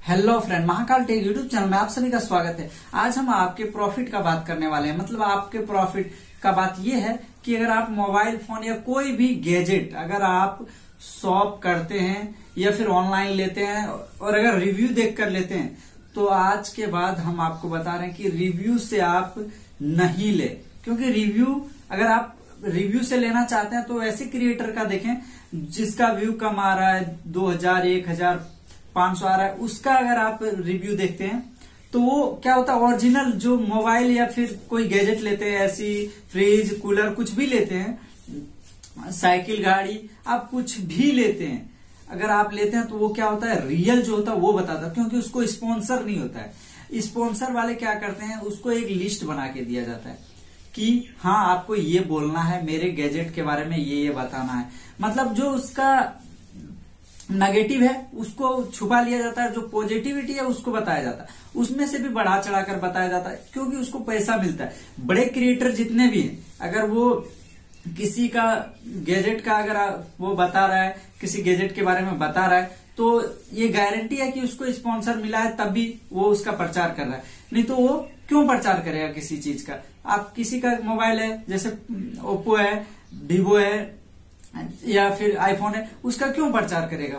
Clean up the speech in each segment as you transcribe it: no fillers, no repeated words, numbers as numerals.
Hello friend, Mahakal tech YouTube channel में आप सभी का स्वागत है। आज हम आपके प्रॉफिट का बात करने वाले हैं। मतलब आपके प्रॉफिट का बात यह है कि अगर आप मोबाइल फोन या कोई भी गैजेट अगर आप शॉप करते हैं या फिर ऑनलाइन लेते हैं और अगर रिव्यू देख कर लेते हैं, तो आज के बाद हम आपको बता रहे हैं कि रिव्यू से आप नहीं ले। क्योंकि रिव्यू अगर आप रिव्यू से लेना चाहते हैं तो ऐसे क्रिएटर का देखें जिसका व्यू कम आ रहा है, 2000, 1500 आ रहा है, उसका अगर आप रिव्यू देखते हैं तो वो क्या होता है, ओरिजिनल जो मोबाइल या फिर कोई गैजेट लेते हैं, ऐसी फ्रिज, कूलर कुछ भी लेते हैं, साइकिल, गाड़ी, आप कुछ भी लेते हैं, अगर आप लेते हैं तो वो क्या होता है, रियल जो होता है वो बताता है। क्योंकि उसको स्पॉन्सर नहीं होता है। स्पॉन्सर वाले क्या करते हैं, उसको एक लिस्ट बना के दिया जाता है कि हाँ आपको ये बोलना है, मेरे गैजेट के बारे में ये बताना है। मतलब जो उसका नेगेटिव है उसको छुपा लिया जाता है, जो पॉजिटिविटी है उसको बताया जाता है, उसमें से भी बढ़ा चढ़ाकर बताया जाता है, क्योंकि उसको पैसा मिलता है। बड़े क्रिएटर जितने भी हैं, अगर वो किसी का गैजेट का अगर वो बता रहा है, किसी गैजेट के बारे में बता रहा है, तो ये गारंटी है कि उसको स्पॉन्सर मिला है तब भी वो उसका प्रचार कर रहा है। नहीं तो वो क्यों प्रचार करेगा किसी चीज का। आप किसी का मोबाइल है, जैसे ओप्पो है, वीवो है या फिर आईफोन है, उसका क्यों प्रचार करेगा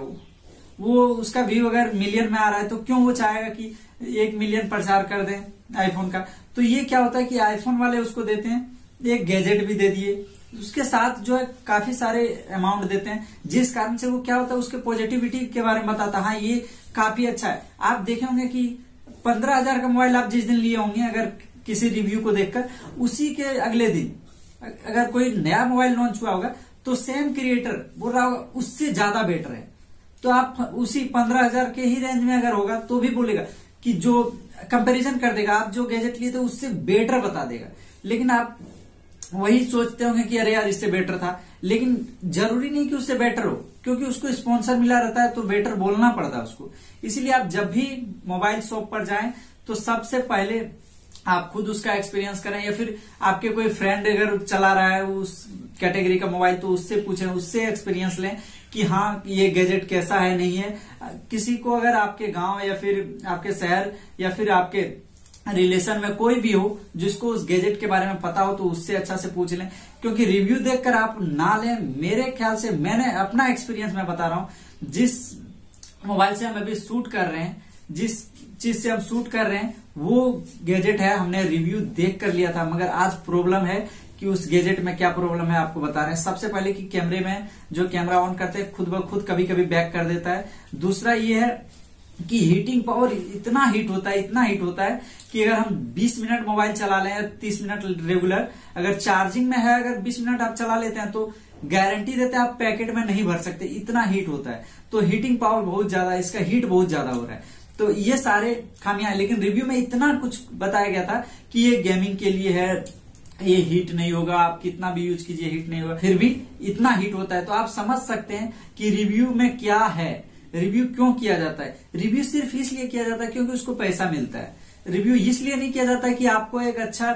वो उसका व्यू अगर मिलियन में आ रहा है तो क्यों वो चाहेगा कि 1 मिलियन प्रचार कर दें आईफोन का। तो ये क्या होता है कि आईफोन वाले उसको देते हैं, एक गैजेट भी दे दिए, उसके साथ जो है काफी सारे अमाउंट देते हैं, जिस कारण से वो क्या होता है, उसके पॉजिटिविटी के बारे में बताता है, हाँ ये काफी अच्छा है। आप देखे होंगे कि 15,000 का मोबाइल आप जिस दिन लिए होंगे, अगर किसी रिव्यू को देखकर, उसी के अगले दिन अगर कोई नया मोबाइल लॉन्च हुआ होगा तो सेम क्रिएटर बोल रहा होगा उससे ज्यादा बेटर है, तो आप उसी 15,000 के ही रेंज में अगर होगा तो भी बोलेगा कि जो कंपैरिजन कर देगा, आप जो गैजेट लिए थे उससे बेटर बता देगा। लेकिन आप वही सोचते होंगे कि अरे यार इससे बेटर था, लेकिन जरूरी नहीं कि उससे बेटर हो, क्योंकि उसको स्पॉन्सर मिला रहता है तो बेटर बोलना पड़ता है उसको। इसीलिए आप जब भी मोबाइल शॉप पर जाएं तो सबसे पहले आप खुद उसका एक्सपीरियंस करें, या फिर आपके कोई फ्रेंड अगर चला रहा है उस कैटेगरी का मोबाइल तो उससे पूछें, उससे एक्सपीरियंस लें कि हाँ ये गैजेट कैसा है, नहीं है। किसी को अगर आपके गांव या फिर आपके शहर या फिर आपके रिलेशन में कोई भी हो जिसको उस गैजेट के बारे में पता हो, तो उससे अच्छा से पूछ लें। क्योंकि रिव्यू देखकर आप ना लें। मेरे ख्याल से, मैंने अपना एक्सपीरियंस मैं बता रहा हूं, जिस मोबाइल से हम अभी शूट कर रहे हैं, जिस चीज से हम शूट कर रहे हैं वो गैजेट है, हमने रिव्यू देख कर लिया था, मगर आज प्रॉब्लम है कि उस गैजेट में क्या प्रॉब्लम है आपको बता रहे हैं। सबसे पहले कि कैमरे में जो कैमरा ऑन करते हैं खुद ब खुद कभी कभी बैक कर देता है। दूसरा ये है कि हीटिंग पावर इतना हीट होता है कि अगर हम 20 मिनट मोबाइल चला लें, 30 मिनट रेगुलर, अगर चार्जिंग में है, अगर 20 मिनट आप चला लेते हैं तो गारंटी देते हैं आप पैकेट में नहीं भर सकते, इतना हीट होता है। तो हीटिंग पावर बहुत ज्यादा, इसका हीट बहुत ज्यादा हो रहा है। तो ये सारे खामियां हैं। लेकिन रिव्यू में इतना कुछ बताया गया था कि ये गेमिंग के लिए है, ये हीट नहीं होगा, आप कितना भी यूज कीजिए हीट नहीं होगा, फिर भी इतना हीट होता है। तो आप समझ सकते हैं कि रिव्यू में क्या है, रिव्यू क्यों किया जाता है। रिव्यू सिर्फ इसलिए किया जाता है क्योंकि उसको पैसा मिलता है। रिव्यू इसलिए नहीं किया जाता है कि आपको एक अच्छा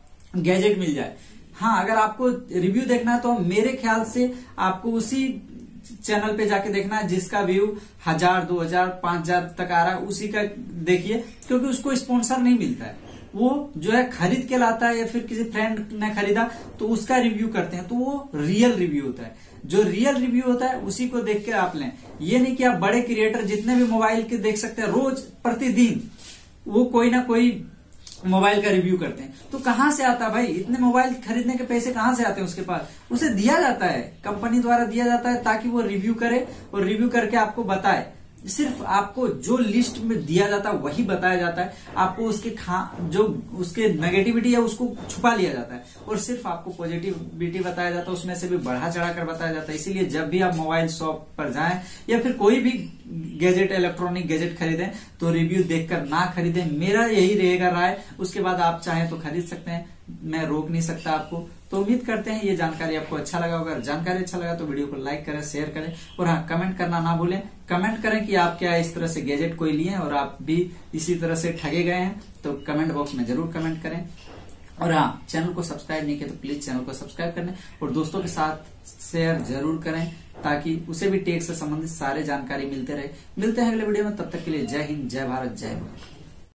गैजेट मिल जाए। हाँ, अगर आपको रिव्यू देखना है तो मेरे ख्याल से आपको उसी चैनल पे जाके देखना है जिसका व्यू 1000, 2000, 5000 तक आ रहा है, उसी का देखिए। क्योंकि उसको स्पॉन्सर नहीं मिलता है, वो जो है खरीद के लाता है या फिर किसी फ्रेंड ने खरीदा तो उसका रिव्यू करते हैं, तो वो रियल रिव्यू होता है। जो रियल रिव्यू होता है उसी को देख के आप लें। ये नहीं कि आप बड़े क्रिएटर जितने भी मोबाइल के देख सकते हैं, रोज प्रतिदिन वो कोई ना कोई मोबाइल का रिव्यू करते हैं। तो कहां से आता है भाई, इतने मोबाइल खरीदने के पैसे कहां से आते हैं उसके पास? उसे दिया जाता है, कंपनी द्वारा दिया जाता है ताकि वो रिव्यू करे और रिव्यू करके आपको बताए। सिर्फ आपको जो लिस्ट में दिया जाता है वही बताया जाता है। आपको उसके जो उसके नेगेटिविटी है उसको छुपा लिया जाता है और सिर्फ आपको पॉजिटिविटी बताया जाता है, उसमें से भी बढ़ा चढ़ाकर बताया जाता है। इसीलिए जब भी आप मोबाइल शॉप पर जाएं या फिर कोई भी गैजेट, इलेक्ट्रॉनिक गैजेट खरीदें तो रिव्यू देखकर ना खरीदें। मेरा यही रहेगा राय। उसके बाद आप चाहें तो खरीद सकते हैं, मैं रोक नहीं सकता आपको। तो उम्मीद करते हैं ये जानकारी आपको अच्छा लगा होगा। अगर जानकारी अच्छा लगा तो वीडियो को लाइक करें, शेयर करें और हाँ, कमेंट करना ना भूलें। कमेंट करें कि आप क्या इस तरह से गैजेट कोई लिए हैं और आप भी इसी तरह से ठगे गए हैं, तो कमेंट बॉक्स में जरूर कमेंट करें। और हाँ, चैनल को सब्सक्राइब नहीं किया तो प्लीज चैनल को सब्सक्राइब करने और दोस्तों के साथ शेयर जरूर करें ताकि उसे भी टेक से संबंधित सारे जानकारी मिलते रहे। मिलते हैं अगले वीडियो में, तब तक के लिए जय हिंद, जय भारत, जय भारत।